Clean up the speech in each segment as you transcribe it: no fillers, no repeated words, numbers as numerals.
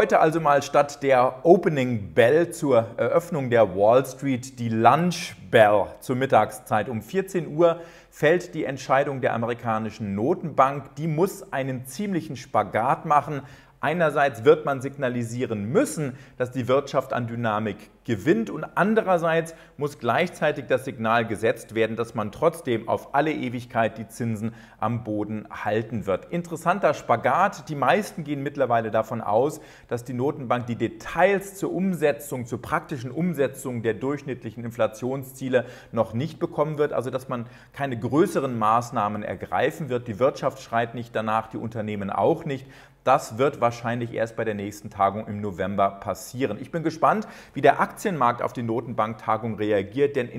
Heute also mal statt der Opening Bell zur Eröffnung der Wall Street die Lunch Bell zur Mittagszeit. Um 14 Uhr fällt die Entscheidung der amerikanischen Notenbank. Die muss einen ziemlichen Spagat machen. Einerseits wird man signalisieren müssen, dass die Wirtschaft an Dynamik gewinnt, und andererseits muss gleichzeitig das Signal gesetzt werden, dass man trotzdem auf alle Ewigkeit die Zinsen am Boden halten wird. Interessanter Spagat. Die meisten gehen mittlerweile davon aus, dass die Notenbank die Details zur Umsetzung, zur praktischen Umsetzung der durchschnittlichen Inflationsziele noch nicht bekommen wird, also dass man keine größeren Maßnahmen ergreifen wird. Die Wirtschaft schreit nicht danach, die Unternehmen auch nicht. Das wird wahrscheinlich erst bei der nächsten Tagung im November passieren. Ich bin gespannt, wie der Aktienmarkt auf die Notenbanktagung reagiert, denn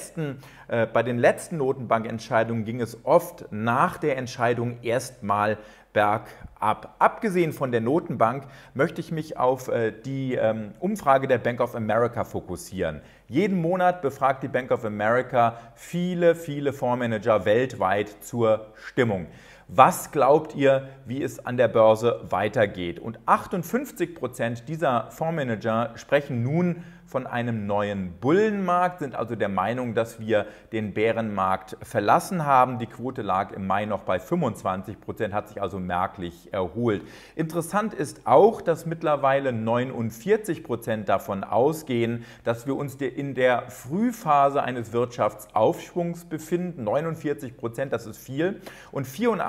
bei den letzten Notenbankentscheidungen ging es oft nach der Entscheidung erstmal bergab. Abgesehen von der Notenbank möchte ich mich auf die Umfrage der Bank of America fokussieren. Jeden Monat befragt die Bank of America viele Fondsmanager weltweit zur Stimmung. Was glaubt ihr, wie es an der Börse weitergeht? Und 58% dieser Fondsmanager sprechen nun von einem neuen Bullenmarkt, sind also der Meinung, dass wir den Bärenmarkt verlassen haben. Die Quote lag im Mai noch bei 25%, hat sich also merklich erholt. Interessant ist auch, dass mittlerweile 49% davon ausgehen, dass wir uns in der Frühphase eines Wirtschaftsaufschwungs befinden. 49%, das ist viel. Und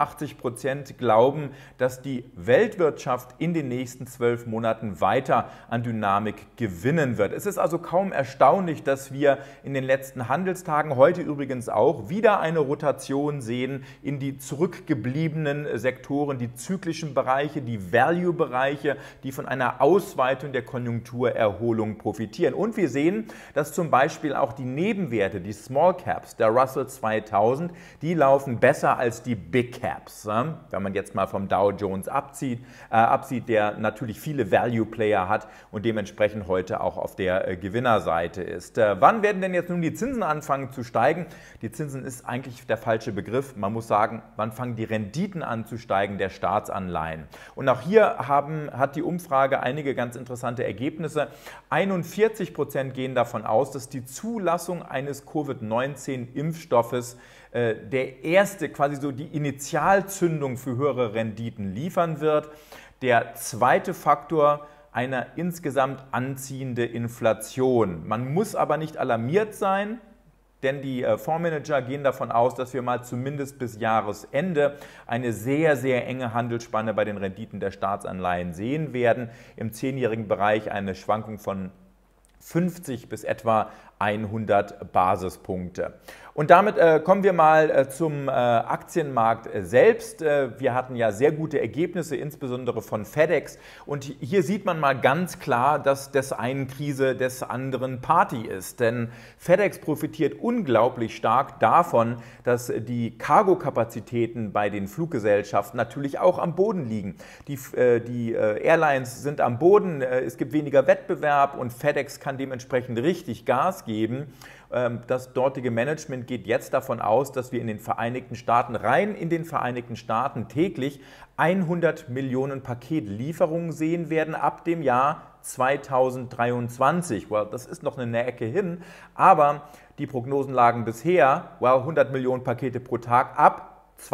84% glauben, dass die Weltwirtschaft in den nächsten 12 Monaten weiter an Dynamik gewinnen wird. Es ist also kaum erstaunlich, dass wir in den letzten Handelstagen, heute übrigens auch, wieder eine Rotation sehen in die zurückgebliebenen Sektoren, die zyklischen Bereiche, die Value-Bereiche, die von einer Ausweitung der Konjunkturerholung profitieren. Und wir sehen, dass zum Beispiel auch die Nebenwerte, die Small Caps, der Russell 2000, die laufen besser als die Big Caps. Wenn man jetzt mal vom Dow Jones absieht, der natürlich viele Value-Player hat und dementsprechend heute auch auf der Gewinnerseite ist. Wann werden denn jetzt nun die Zinsen anfangen zu steigen? Die Zinsen ist eigentlich der falsche Begriff. Man muss sagen, wann fangen die Renditen an zu steigen der Staatsanleihen? Und auch hier hat die Umfrage einige ganz interessante Ergebnisse. 41% gehen davon aus, dass die Zulassung eines Covid-19-Impfstoffes der erste, quasi so die Initialzündung für höhere Renditen liefern wird. Der zweite Faktor: eine insgesamt anziehende Inflation. Man muss aber nicht alarmiert sein, denn die Fondsmanager gehen davon aus, dass wir mal zumindest bis Jahresende eine sehr enge Handelsspanne bei den Renditen der Staatsanleihen sehen werden. Im 10-jährigen Bereich eine Schwankung von 50 bis etwa 100 Basispunkte. Und damit kommen wir mal zum Aktienmarkt selbst. Wir hatten ja sehr gute Ergebnisse, insbesondere von FedEx. Und hier sieht man mal ganz klar, dass des einen Krise, des anderen Party ist. Denn FedEx profitiert unglaublich stark davon, dass die Cargo-Kapazitäten bei den Fluggesellschaften natürlich auch am Boden liegen. Die Airlines sind am Boden, es gibt weniger Wettbewerb und FedEx kann dementsprechend richtig Gas geben. Das dortige Management geht jetzt davon aus, dass wir in den Vereinigten Staaten, rein in den Vereinigten Staaten, täglich 100 Millionen Paketlieferungen sehen werden ab dem Jahr 2023. Das ist noch eine Ecke hin, aber die Prognosen lagen bisher, 100 Millionen Pakete pro Tag ab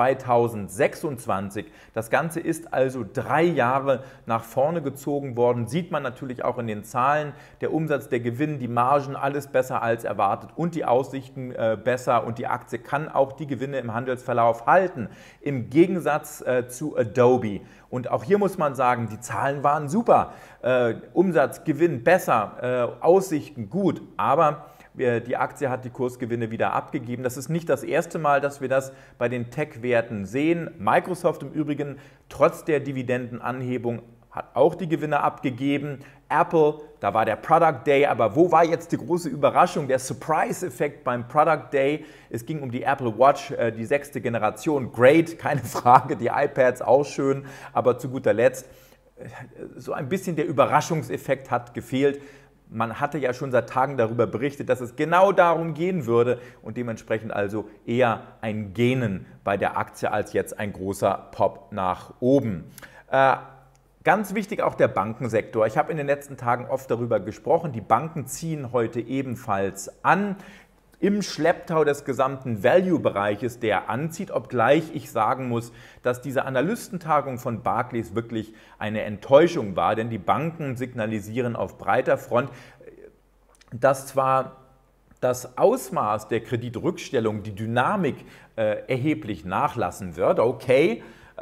2026. Das Ganze ist also 3 Jahre nach vorne gezogen worden. Sieht man natürlich auch in den Zahlen. Der Umsatz, der Gewinn, die Margen, alles besser als erwartet und die Aussichten besser. Und die Aktie kann auch die Gewinne im Handelsverlauf halten, im Gegensatz zu Adobe. Und auch hier muss man sagen, die Zahlen waren super. Umsatz, Gewinn besser, Aussichten gut, aber die Aktie hat die Kursgewinne wieder abgegeben. Das ist nicht das erste Mal, dass wir das bei den Tech-Werten sehen. Microsoft im Übrigen, trotz der Dividendenanhebung, hat auch die Gewinne abgegeben. Apple, da war der Product Day, aber wo war jetzt die große Überraschung, der Surprise-Effekt beim Product Day? Es ging um die Apple Watch, die 6. Generation. Great, keine Frage, die iPads auch schön, aber zu guter Letzt, so ein bisschen der Überraschungseffekt hat gefehlt. Man hatte ja schon seit Tagen darüber berichtet, dass es genau darum gehen würde und dementsprechend also eher ein Gähnen bei der Aktie als jetzt ein großer Pop nach oben. Ganz wichtig auch der Bankensektor. Ich habe in den letzten Tagen oft darüber gesprochen. Die Banken ziehen heute ebenfalls an. Im Schlepptau des gesamten Value-Bereiches, der anzieht, obgleich ich sagen muss, dass diese Analystentagung von Barclays wirklich eine Enttäuschung war, denn die Banken signalisieren auf breiter Front, dass zwar das Ausmaß der Kreditrückstellung, die Dynamik erheblich nachlassen wird, okay,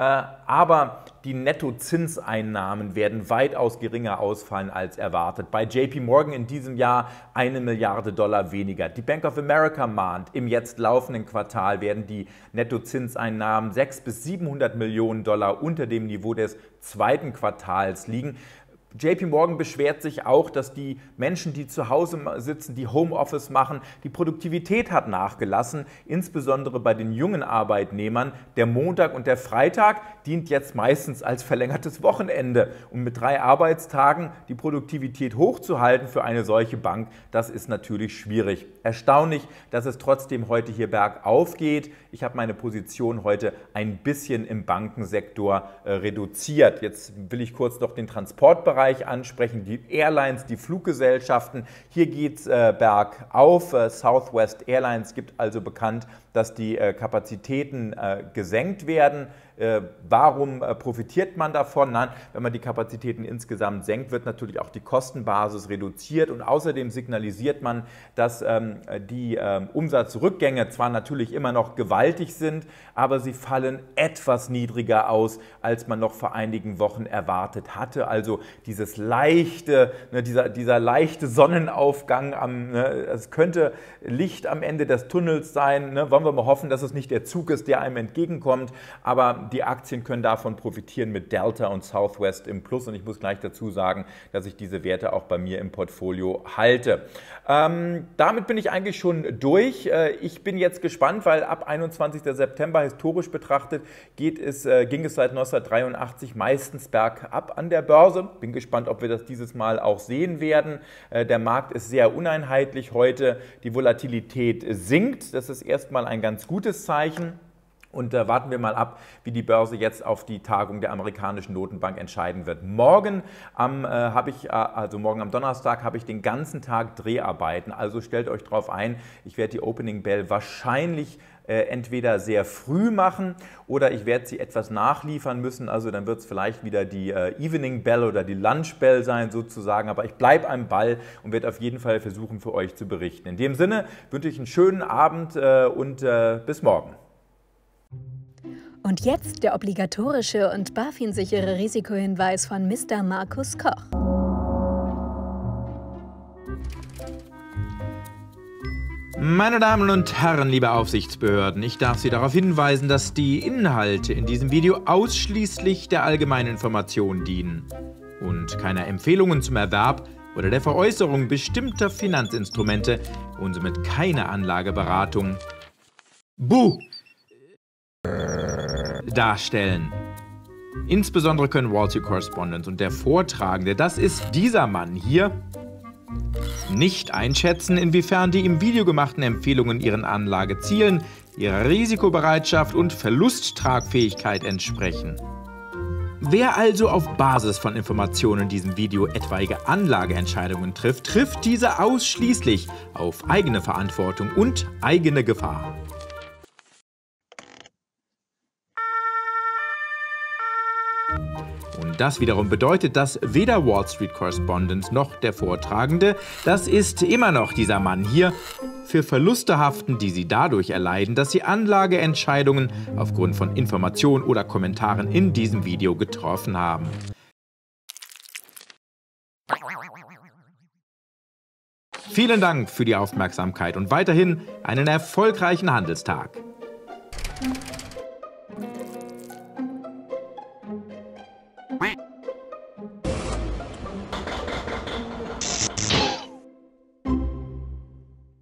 aber die Nettozinseinnahmen werden weitaus geringer ausfallen als erwartet. Bei JP Morgan in diesem Jahr $1 Milliarde weniger. Die Bank of America mahnt, im jetzt laufenden Quartal werden die Nettozinseinnahmen 600 bis 700 Millionen Dollar unter dem Niveau des zweiten Quartals liegen. JP Morgan beschwert sich auch, dass die Menschen, die zu Hause sitzen, die Homeoffice machen, die Produktivität hat nachgelassen, insbesondere bei den jungen Arbeitnehmern. Der Montag und der Freitag dient jetzt meistens als verlängertes Wochenende. Und mit 3 Arbeitstagen die Produktivität hochzuhalten für eine solche Bank, das ist natürlich schwierig. Erstaunlich, dass es trotzdem heute hier bergauf geht. Ich habe meine Position heute ein bisschen im Bankensektor reduziert. Jetzt will ich kurz noch den Transportbereich ansprechen, die Airlines, die Fluggesellschaften. Hier geht es bergauf. Southwest Airlines gibt also bekannt, dass die Kapazitäten gesenkt werden. Warum profitiert man davon? Nein, wenn man die Kapazitäten insgesamt senkt, wird natürlich auch die Kostenbasis reduziert und außerdem signalisiert man, dass die Umsatzrückgänge zwar natürlich immer noch gewaltig sind, aber sie fallen etwas niedriger aus, als man noch vor einigen Wochen erwartet hatte. Also dieses leichte, dieser leichte Sonnenaufgang, es könnte Licht am Ende des Tunnels sein. Wollen wir mal hoffen, dass es nicht der Zug ist, der einem entgegenkommt, aber die Aktien können davon profitieren mit Delta und Southwest im Plus und ich muss gleich dazu sagen, dass ich diese Werte auch bei mir im Portfolio halte. Damit bin ich eigentlich schon durch. Ich bin jetzt gespannt, weil ab 21. September historisch betrachtet ging es seit 1983 meistens bergab an der Börse. Bin gespannt, ob wir das dieses Mal auch sehen werden. Der Markt ist sehr uneinheitlich heute. Die Volatilität sinkt. Das ist erstmal ein ganz gutes Zeichen. Und warten wir mal ab, wie die Börse jetzt auf die Tagung der amerikanischen Notenbank entscheiden wird. Morgen am Donnerstag habe ich den ganzen Tag Dreharbeiten. Also stellt euch darauf ein, ich werde die Opening Bell wahrscheinlich entweder sehr früh machen oder ich werde sie etwas nachliefern müssen. Also dann wird es vielleicht wieder die Evening Bell oder die Lunch Bell sein sozusagen. Aber ich bleibe am Ball und werde auf jeden Fall versuchen, für euch zu berichten. In dem Sinne wünsche ich einen schönen Abend und bis morgen. Und jetzt der obligatorische und BaFin-sichere Risikohinweis von Mr. Markus Koch. Meine Damen und Herren, liebe Aufsichtsbehörden, ich darf Sie darauf hinweisen, dass die Inhalte in diesem Video ausschließlich der allgemeinen Information dienen und keiner Empfehlungen zum Erwerb oder der Veräußerung bestimmter Finanzinstrumente und somit keine Anlageberatung darstellen. Insbesondere können Wall Street Correspondent und der Vortragende, das ist dieser Mann hier, nicht einschätzen, inwiefern die im Video gemachten Empfehlungen ihren Anlagezielen, ihrer Risikobereitschaft und Verlusttragfähigkeit entsprechen. Wer also auf Basis von Informationen in diesem Video etwaige Anlageentscheidungen trifft, trifft diese ausschließlich auf eigene Verantwortung und eigene Gefahr. Und das wiederum bedeutet, dass weder Wall Street Correspondent noch der Vortragende, das ist immer noch dieser Mann hier, für Verluste haften, die sie dadurch erleiden, dass sie Anlageentscheidungen aufgrund von Informationen oder Kommentaren in diesem Video getroffen haben. Vielen Dank für die Aufmerksamkeit und weiterhin einen erfolgreichen Handelstag.